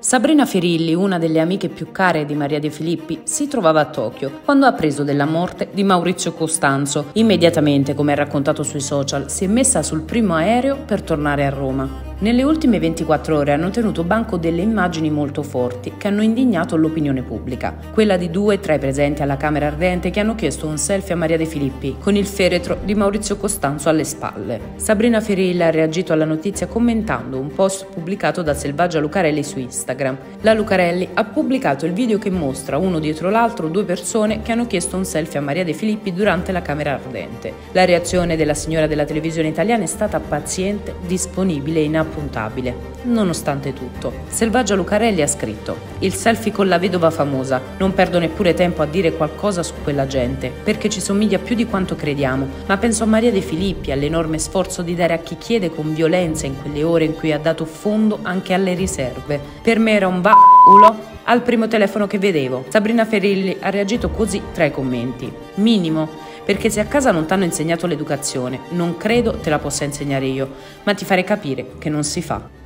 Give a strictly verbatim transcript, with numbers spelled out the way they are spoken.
Sabrina Ferilli, una delle amiche più care di Maria De Filippi, si trovava a Tokyo quando ha appreso della morte di Maurizio Costanzo. Immediatamente, come ha raccontato sui social, si è messa sul primo aereo per tornare a Roma. Nelle ultime ventiquattro ore hanno tenuto banco delle immagini molto forti che hanno indignato l'opinione pubblica. Quella di due tra i presenti alla Camera Ardente che hanno chiesto un selfie a Maria De Filippi con il feretro di Maurizio Costanzo alle spalle. Sabrina Ferilli ha reagito alla notizia commentando un post pubblicato da Selvaggia Lucarelli su Instagram. La Lucarelli ha pubblicato il video che mostra uno dietro l'altro due persone che hanno chiesto un selfie a Maria De Filippi durante la Camera Ardente. La reazione della signora della televisione italiana è stata paziente, disponibile e inappuntabile. Nonostante tutto, Selvaggia Lucarelli ha scritto: il selfie con la vedova famosa, non perdo neppure tempo a dire qualcosa su quella gente, perché ci somiglia più di quanto crediamo, ma penso a Maria De Filippi, all'enorme sforzo di dare a chi chiede con violenza in quelle ore in cui ha dato fondo anche alle riserve. Per me era un va***ulo al primo telefono che vedevo. Sabrina Ferilli ha reagito così tra i commenti: minimo, perché se a casa non t'hanno insegnato l'educazione, non credo te la possa insegnare io, ma ti farei capire che non si fa.